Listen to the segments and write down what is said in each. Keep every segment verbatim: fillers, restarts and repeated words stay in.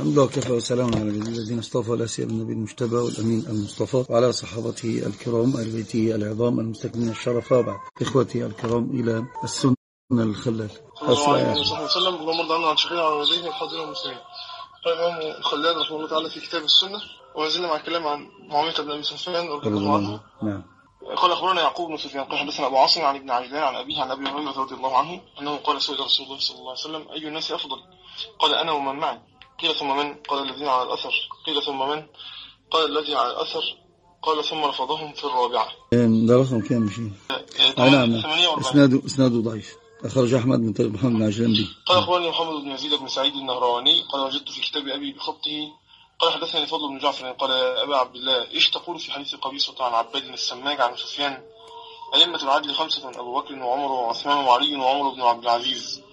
الحمد لله وكفى وسلام على الذين اصطفى، لا سيما النبي المجتبى والأمين المصطفى وعلى صحابته الكرام آل بيته العظام المستكملين الشرف. وبعد إخوتي الكرام إلى السنة الخلال. صلى الله عليه وسلم. اللهم ارض عنا عن شيخنا وعن والديه والحاضرين والمسلمين. قال الإمام الخلال رحمه الله تعالى في كتاب السنة، وزلنا مع الكلام عن معاوية بن أبي سفيان رضي الله عنه. نعم. قال أخبرنا يعقوب بن سفيان قال حدثنا أبو عاصم عن ابن عجلان عن أبيه عن أبي هريرة رضي الله عنه أنه قال سئل رسول الله صلى الله عليه وسلم: أي الناس أفضل؟ قال: أنا ومن معي. قيل: ثم من؟ قال: الذين على الأثر. قيل: ثم من؟ قال: الذي على الأثر. قال: ثم رفضهم في الرابعة. ده رقم كام شيء؟ نعم. اسناده اسناده ضعيف. أخرج أحمد من طريق محمد بن عجلان به. قال أخبرني محمد بن يزيد بن سعيد النهرواني قال: وجدت في كتاب أبي بخطه. قال: حدثني فضل بن جعفر قال: أبا عبد الله، إيش تقول في حديث قبيصة عن عباد السماج عن سفيان؟ أئمة العدل خمسة: أبو بكر وعمر وعثمان وعلي وعمر بن عبد العزيز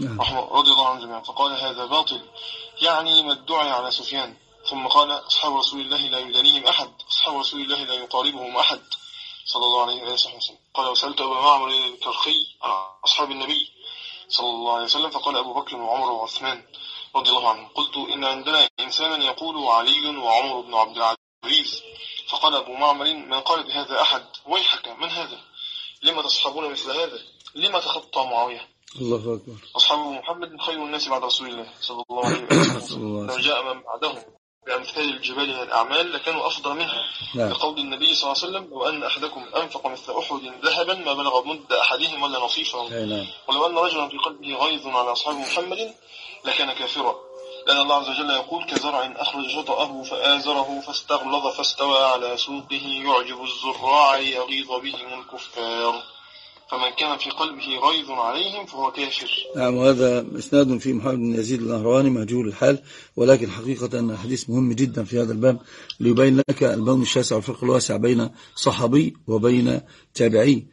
رضي الله عنهم جميعا. فقال: هذا باطل، يعني ما ادعي على سفيان. ثم قال: أصحاب رسول الله لا يدانيهم أحد، أصحاب رسول الله لا يقاربهم أحد صلى الله عليه وسلم. قال: وسألت أبا معمر الكرخي عن أصحاب النبي صلى الله عليه وسلم، فقال: أبو بكر وعمر وعثمان رضي الله عنهم. قلت: إن عندنا إنسانا يقول علي وعمر بن عبد العزيز. فقال أبو معمر: ما قال بهذا أحد، ويحك، من هذا؟ لما تصحبون مثل هذا؟ لما تخطى معاوية؟ الله أكبر. أصحاب محمد خير الناس بعد رسول الله صلى الله عليه وسلم. لو جاء من بعدهم بأمثال الجبال من الأعمال لكانوا أفضل منها. نعم. لقول النبي صلى الله عليه وسلم: لو أن أحدكم أنفق مثل أحد ذهبا ما بلغ مد أحدهم ولا نصيفه. نعم. ولو أن رجلا في قلبه غيظ على أصحاب محمد لكان كافرا، لأن الله عز وجل يقول: كزرع أخرج شطأه فآزره فاستغلظ فاستوى على سوقه يعجب الزراع يغيظ بهم الكفار، فمن كان في قلبه غيظ عليهم فهو كافر. نعم. وهذا إسناد في محمد بن يزيد النهرواني مهجور الحال، ولكن حقيقة أن الحديث مهم جدا في هذا الباب ليبين لك البون الشاسع والفرق الواسع بين صحابي وبين تابعي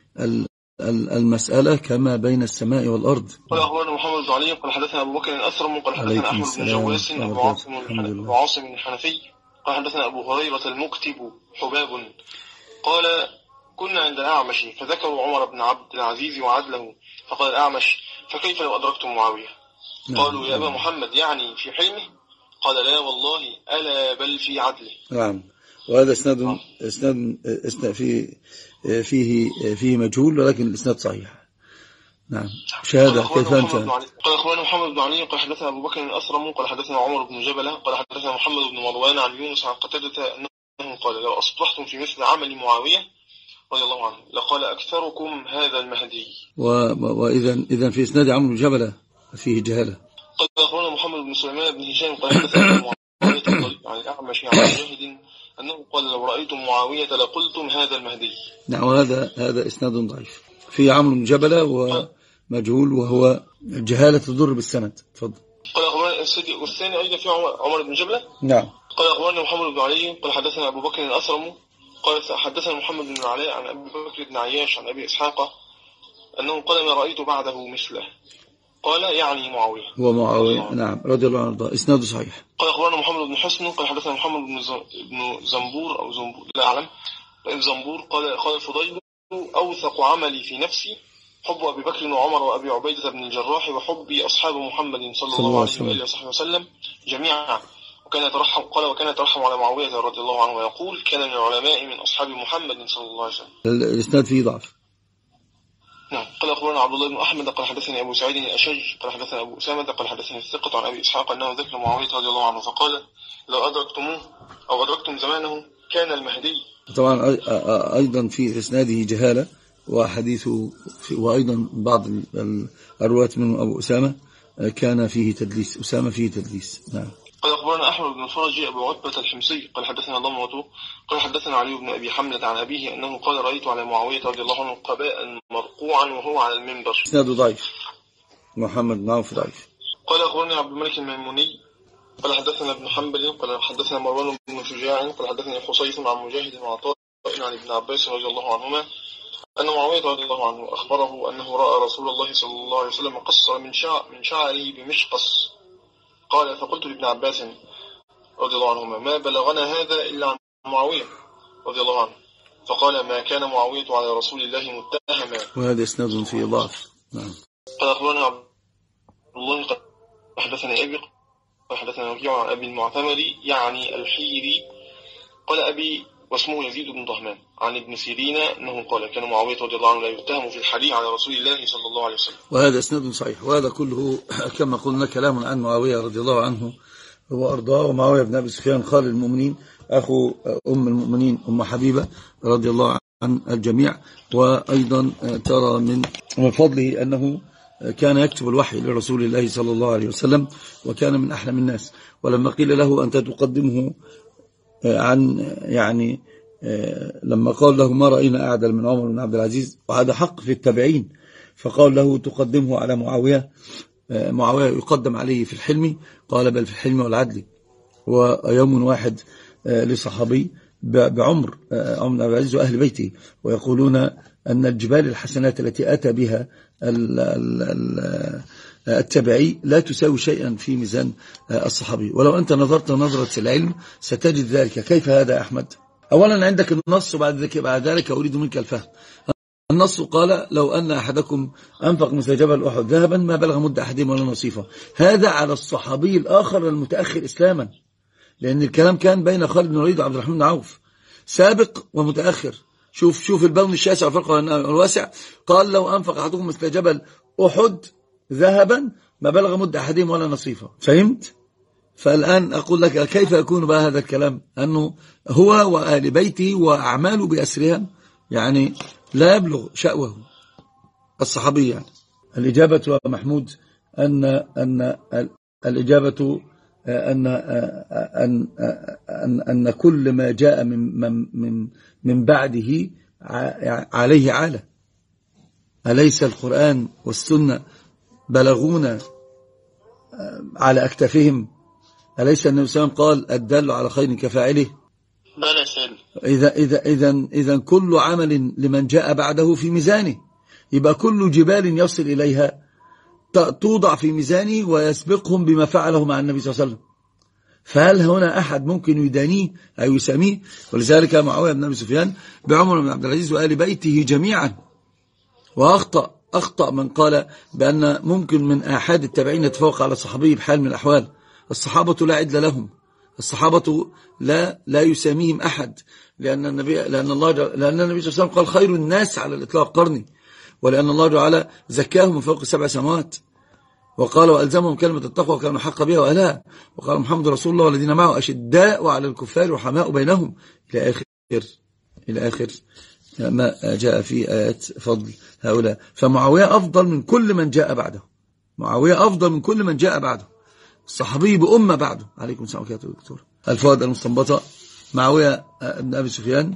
المسألة كما بين السماء والأرض. قال أخبرنا محمد بن علي قال حدثنا أبو بكر الأثرم قال حدثنا أحمد بن جواس أبو عاصم أبو عاصم الحنفي قال حدثنا أبو هريرة المكتب حباب قال: كنا عند الأعمش فذكروا عمر بن عبد العزيز وعدله، فقال الأعمش: فكيف لو أدركتم معاوية؟ قالوا: يا أبا محمد، يعني في حلمه؟ قال: لا والله، ألا بل في عدله. نعم. وهذا اسناد اسناد اسناد فيه فيه فيه مجهول، ولكن الاسناد صحيح. نعم. شهادة كيف أنت؟ قال أخبرنا محمد بن علي قال حدثنا أبو بكر الأثرم قال حدثنا عمر بن جبلة قال حدثنا محمد بن مروان عن يونس عن قتادة أنه قال: لو أصبحتم في مثل عمل معاوية رضي الله عنه لقال أكثركم هذا المهدي. وإذا إذا في إسناد عمرو بن جبلة فيه جهالة. قال أخبرنا محمد بن سليمان بن هشام قال حدثنا معاوية عن الأعمش عن مجاهد أنه قال: لو رأيتم معاوية لقلتم هذا المهدي. نعم. وهذا هذا إسناد ضعيف في عمرو بن جبلة ومجهول، وهو جهالة تضر بالسند. تفضل. قال أخبرنا والثاني أيضا في عمر بن جبلة. نعم. قال أخبرنا محمد بن علي قال حدثنا أبو بكر الأثرم قال حدثنا محمد بن العلاء عن أبي بكر بن عياش عن أبي إسحاق أنه قال: ما رأيت بعده مثله. قال: يعني معاوية. هو معاوية. نعم. رضي الله عنه. إسناده صحيح. قال أخبرنا محمد بن حسن قال حدثنا محمد بن زنبور أو زنبور لا أعلم زنبور قال: قال الفضيل: أوثق عملي في نفسي حب أبي بكر وعمر وأبي عبيدة بن الجراح وحب أصحاب محمد صلى الله عليه وآله وصحبه وسلم جميعا. وكان يترحم قال وكان يترحم على معاوية رضي الله عنه ويقول: كان من العلماء من أصحاب محمد صلى الله عليه وسلم. الإسناد فيه ضعف. نعم. قال أخبرنا عبد الله بن أحمد قال حدثني أبو سعيد الأشج قال حدثنا أبو أسامة قال حدثني الثقة عن أبي إسحاق أنه ذكر معاوية رضي الله عنه فقال: لو أدركتموه أو أدركتم زمانه كان المهدي. طبعا أيضا في إسناده جهالة وحديثه وأيضا بعض الرواة منه أبو أسامة كان فيه تدليس. أسامة فيه تدليس. نعم. قال أخبرنا أحمد بن فرج أبو عتبة الحمصي قال حدثنا ضمرة قال حدثنا علي بن أبي حملة عن أبيه أنه قال: رأيت على معاوية رضي الله عنه قباء مرقوعا وهو على المنبر. إسناده ضعيف. محمد بن عوف ضعيف. قال أخبرني عبد الملك الميموني قال حدثنا ابن حنبل قال حدثنا مروان بن شجاع قال حدثني حصيف عن مجاهد وعطاء عن ابن عباس رضي الله عنهما أن معاوية رضي الله عنه أخبره أنه رأى رسول الله صلى الله عليه وسلم قصر من شعر من شعره بمشقص. قال: فقلت لابن عباس رضي الله عنهما: ما بلغنا هذا إلا عن معاوية رضي الله عنه. فقال: ما كان معاوية على رسول الله متهما. وهذا إسناد فيه ضعف. نعم. قال أخبرنا عبد الله قال حدثني أبي قال حدثنا وكيع عن أبي المعتمري يعني الحيري قال أبي واسمه يزيد بن طهمان عن ابن سيرين أنه قال كان معاوية رضي الله عنه لا يتهم في الحديث على رسول الله صلى الله عليه وسلم. وهذا اسناد صحيح، وهذا كله كما قلنا كلام عن معاوية رضي الله عنه وأرضاه. ومعاوية بن أبي سفيان خال المؤمنين أخو أم المؤمنين أم حبيبة رضي الله عن الجميع. وأيضا ترى من فضله أنه كان يكتب الوحي لرسول الله صلى الله عليه وسلم، وكان من أحلم الناس. ولما قيل له أنت تقدمه عن يعني لما قال له ما رأينا أعدل من عمر بن عبد العزيز، وهذا حق في التابعين، فقال له تقدمه على معاوية، معاوية يقدم عليه في الحلم، قال بل في الحلم والعدل. ويوم واحد لصحابي بعمر عمر بن عبد العزيز وأهل بيته، ويقولون أن الجبال الحسنات التي أتى بها التابعي لا تساوي شيئا في ميزان الصحابي. ولو أنت نظرت نظرة العلم ستجد ذلك. كيف هذا يا أحمد؟ أولا عندك النص، وبعد ذلك بعد ذلك أريد منك الفهم. النص قال لو أن أحدكم أنفق مثل جبل أحد ذهبا ما بلغ مد أحدهم ولا نصيفه. هذا على الصحابي الآخر المتأخر إسلاما، لأن الكلام كان بين خالد بن الوليد وعبد الرحمن بن عوف، سابق ومتأخر. شوف شوف البون الشاسع والفرق الواسع. قال لو أنفق أحدكم مثل جبل أحد ذهبا ما بلغ مد أحدهم ولا نصيفه. فهمت؟ فالآن أقول لك كيف يكون بقى هذا الكلام؟ أنه هو وآل بيته وأعماله بأسرها يعني لا يبلغ شأوه الصحابي. يعني الإجابة محمود أن أن الإجابة أن أن أن أن كل ما جاء من من من بعده عليه عالة. أليس القرآن والسنة بلغونا على أكتافهم؟ أليس النبي صلى الله عليه وسلم قال الدال على خير كفاعله؟ بلى سيد. إذا إذا إذا إذا كل عمل لمن جاء بعده في ميزانه، يبقى كل جبال يصل إليها توضع في ميزانه ويسبقهم بما فعله مع النبي صلى الله عليه وسلم. فهل هنا أحد ممكن يدانيه أو يساميه؟ ولذلك معاوية بن أبي سفيان بعمر بن عبد العزيز وآل بيته جميعا. وأخطأ أخطأ من قال بأن ممكن من آحاد التابعين يتفوق على الصحابي بحال من الأحوال. الصحابة لا عدل لهم، الصحابة لا لا يساميهم أحد، لأن النبي لأن الله لأن النبي صلى الله عليه وسلم قال خير الناس على الإطلاق قرني، ولأن الله تعالى زكاهم من فوق سبع سماوات، وقال وألزمهم كلمة التقوى وكانوا حق بها وأهلها، وقال محمد رسول الله والذين معه أشداء على الكفار رحماء بينهم إلى آخر إلى آخر ما جاء في آيات فضل هؤلاء. فمعاوية أفضل من كل من جاء بعده، معاوية أفضل من كل من جاء بعده، الصحابي بأمة بعده. عليكم السلام عليكم يا دكتور. الفوائد المستنبطة: معاوية بن أبي سفيان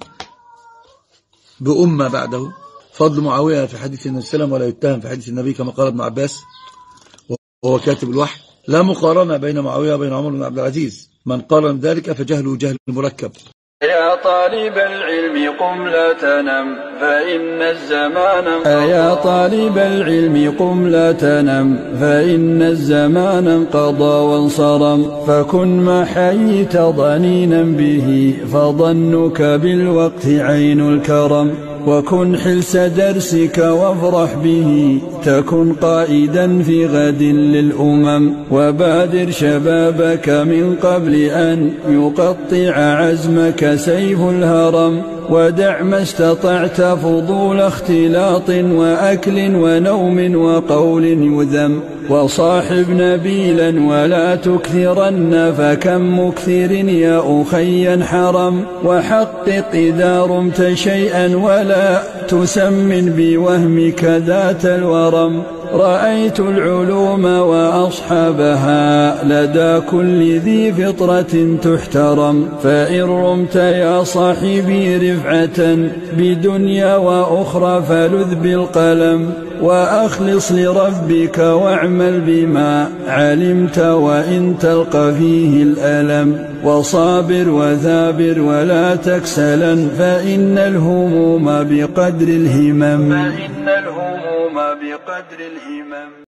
بأمة بعده. فضل معاوية في حديث النبي صلى الله عليه وسلم ولا يتهم في حديث النبي كما قال ابن عباس وهو كاتب الوحي. لا مقارنة بين معاوية وبين عمر بن عبد العزيز، من قارن ذلك فجهله جهل مركب. يا طالب العلم قم لا تنم فإن الزمان انقضى. يا طالب العلم قم لا تنم فإن الزمان انقضى وانصرم. فكن ما حييت ضنينا به فظنك بالوقت عين الكرم. وكن حلس درسك وافرح به تكن قائدا في غد للأمم. وبادر شبابك من قبل أن يقطع عزمك سيف الهرم. ودع ما استطعت فضول اختلاط وأكل ونوم وقول يذم. وصاحب نبيلا ولا تكثرن فكم مكثر يا أخي حرم. وحقق إذا رمت شيئا ولا تسمن بوهمك ذات الورم. رأيت العلوم وأصحابها لدى كل ذي فطرة تحترم. فإن رمت يا صاحبي رفعة بدنيا وأخرى فلذ بالقلم. وأخلص لربك واعمل بما علمت وإن تلقى فيه الألم. وصابر وثابر ولا تكسلا فإن الهموم بقدر الهمم. فإن الهموم بقدر الهمم.